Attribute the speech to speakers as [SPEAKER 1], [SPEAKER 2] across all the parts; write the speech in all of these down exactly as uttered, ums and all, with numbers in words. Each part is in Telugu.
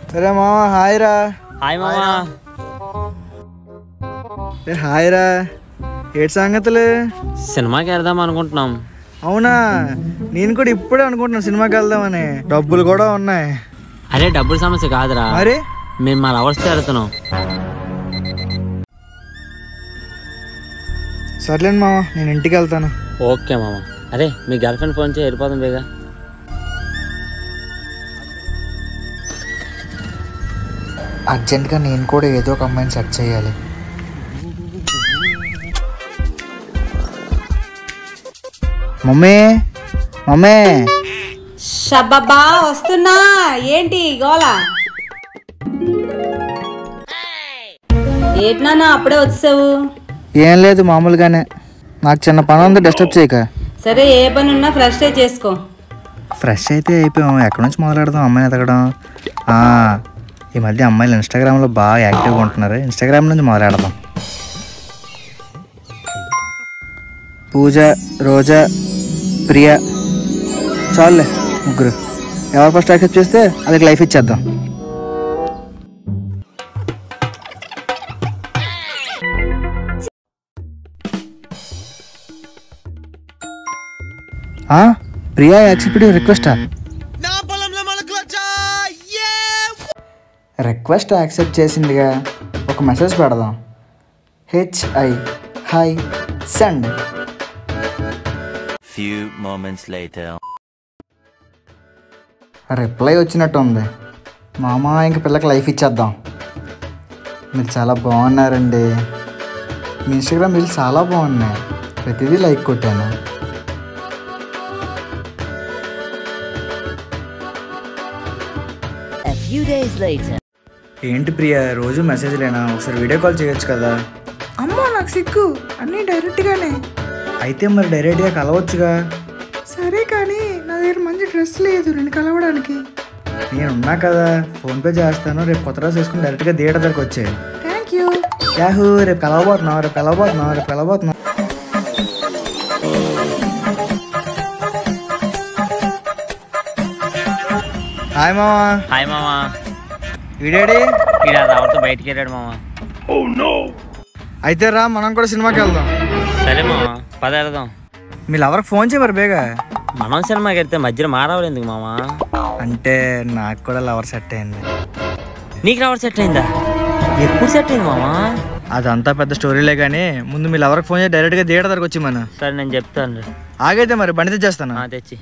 [SPEAKER 1] అరే మామ హాయ్ రా.
[SPEAKER 2] హాయ్ మామా.
[SPEAKER 1] హాయ్ రా, ఏడు సంగతులు?
[SPEAKER 2] సినిమాకి వెళ్దాం అనుకుంటున్నాం.
[SPEAKER 1] అవునా, నేను కూడా ఇప్పుడే అనుకుంటున్నాను సినిమాకి వెళ్దామని. డబ్బులు కూడా ఉన్నాయి.
[SPEAKER 2] అరే డబ్బుల సమస్య కాదురా,
[SPEAKER 1] మరి
[SPEAKER 2] మేము మా లవర్స్తో వెళ్తున్నాం.
[SPEAKER 1] సర్లేండి మామ, నేను ఇంటికి వెళ్తాను.
[SPEAKER 2] ఓకే మామ. అరే మీ గర్ల్ ఫ్రెండ్ ఫోన్ చేసి వెళ్ళిపోతాం బేగా.
[SPEAKER 1] అర్జెంట్గా నేను కూడా ఏదో ఒక అమ్మాయిని సెట్ చేయాలి. Mummy mummy.
[SPEAKER 3] షబ్బబ్బా వస్తున్నా. ఏంటి గోలా? ఏంటి నాన్న అప్పుడే వచ్చావు?
[SPEAKER 1] ఏం లేదు, మామూలుగానే. నాకు చిన్న పని ఉంది, డిస్టర్బ్ చేయక.
[SPEAKER 3] సరే, ఏ పని ఉన్నా ఫ్రెష్ అయి చేసుకో.
[SPEAKER 1] ఫ్రెష్ అయితే అయిపోయాం. ఎక్కడి నుంచి మొదలెడదాం అమ్మాయిని ఎతకడం? ఈ మధ్య అమ్మాయిలు ఇన్స్టాగ్రామ్లో బాగా యాక్టివ్గా ఉంటున్నారు. ఇన్స్టాగ్రామ్ నుంచి మొదలెడదాం. పూజ, రోజా, ప్రియా, చాలులే ముగ్గురు. ఎవరు ఫస్ట్ యాక్సెప్ట్ చేస్తే వాళ్ళకి లైఫ్ ఇచ్చేద్దాం. ప్రియా యాక్సెప్ట్ రిక్వెస్టా? రిక్వెస్ట్ యాక్సెప్ట్ చేసిందిగా, ఒక మెసేజ్ పెడదాం. Hi hi send.
[SPEAKER 4] Few moments later.
[SPEAKER 1] Reply వచ్చినట్టు ఉంది. మామ ఇంక పిల్లకి లైఫ్ ఇచ్చేద్దాం. మీరు చాలా బాగున్నారండి. మీ ఇన్స్టాగ్రామ్ రీల్స్ చాలా బాగున్నాయి. ప్రతిదీ లైక్ కొట్టాను.
[SPEAKER 5] A few days later.
[SPEAKER 1] ఏంటి ప్రియా, రోజు మెసేజ్ లేనా? ఒకసారి వీడియో కాల్ చేయొచ్చు కదా. అమ్మా నాకు సిగ్గు, అన్నీ డైరెక్ట్గానే. అయితే మరి డైరెక్ట్గా కలవచ్చుగా. సరే కానీ నా దగ్గర మంచి డ్రెస్ లేదు నేను కలవడానికి. నేను ఉన్నా కదా, ఫోన్పే చేస్తాను. రేపు కొత్త డ్రెస్ వేసుకుని డైరెక్ట్గా థియేటర్ దగ్గరకు వచ్చాయి. Thank you. యాహూ, రేపు కలవబోతున్నావు రేపు కలవబోతున్నావు రేపు కలవబోతున్నావు హాయ్ మామా.
[SPEAKER 2] హాయ్ మామా.
[SPEAKER 1] వీడేడి?
[SPEAKER 2] ఈడ రావతో బయటికి వెళ్ళాడు మామా.
[SPEAKER 1] అయితే రా, మనం కూడా సినిమాకి వెళ్దాం.
[SPEAKER 2] సరే మామా, పద వెళ్దాం.
[SPEAKER 1] మీ లవర్కి ఫోన్ చేయమరు బేగా.
[SPEAKER 2] మనం సినిమాకి వెళ్తే మధ్యలో మారావాలి ఎందుకు మామా?
[SPEAKER 1] అంటే నాకు కూడా లవర్ సెట్ అయింది.
[SPEAKER 2] నీకు లవర్ సెట్ అయిందా? ఎప్పుడు సెట్ అయింది మామా?
[SPEAKER 1] అదంతా పెద్ద స్టోరీలే కానీ ముందు మీ లవర్కి ఫోన్ చేసి డైరెక్ట్గా థియేటర్ దగ్గరకు వచ్చి మన.
[SPEAKER 2] సరే నేను చెప్తాను.
[SPEAKER 1] ఆగైతే మరి బండి తెచ్చేస్తాను.
[SPEAKER 2] తెచ్చి.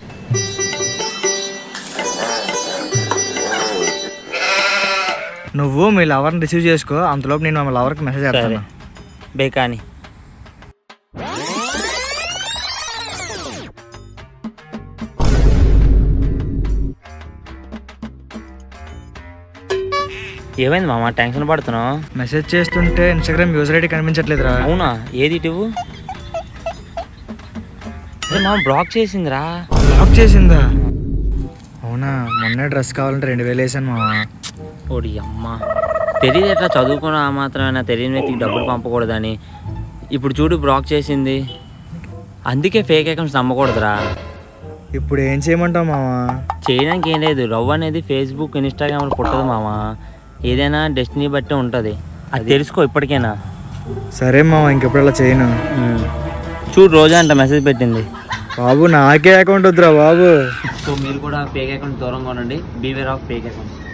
[SPEAKER 1] నువ్వు మీ లవర్ని రిసీవ్ చేసుకో, అంతలోపు నేను మా లవర్కి మెసేజ్ చేస్తాను.
[SPEAKER 2] బేకాని ఏమైంది మామ, టెన్షన్ పడుతున్నావు?
[SPEAKER 1] మెసేజ్ చేస్తుంటే ఇన్స్టాగ్రామ్ యూజర్ ఐడి కనిపించట్లేదురా.
[SPEAKER 2] అవునా, ఏది ఇటు? మామ బ్లాక్ చేసిందిరా.
[SPEAKER 1] బ్లాక్ చేసిందా? అవునా, మొన్న డ్రెస్ కావాలంటే రెండు వేలు వేసాను మామ.
[SPEAKER 2] ఓడి అమ్మ, తెలియదు ఎట్లా చదువుకున్నా మాత్రమేనా తెలియని వ్యక్తికి డబ్బులు పంపకూడదని. ఇప్పుడు చూడు బ్లాక్ చేసింది. అందుకే ఫేక్ అకౌంట్స్ నమ్మకూడదురా.
[SPEAKER 1] ఇప్పుడు ఏం చేయమంటావు మామ?
[SPEAKER 2] చేయడానికి ఏం లేదు. లవ్ అనేది ఫేస్బుక్ ఇన్స్టాగ్రామ్లో పుట్టదు మామ. ఏదైనా డెస్టినీ బట్టి ఉంటుంది. అది తెలుసుకో ఇప్పటికైనా.
[SPEAKER 1] సరే మామ, ఇంకెప్పుడు అలా చేయను.
[SPEAKER 2] చూడు రోజా అంట మెసేజ్ పెట్టింది.
[SPEAKER 1] బాబు నాకే అకౌంట్ వద్దురా బాబు.
[SPEAKER 2] సో మీరు కూడా ఫేక్ అకౌంట్ దూరంగా ఉండండి. Beware of fake account.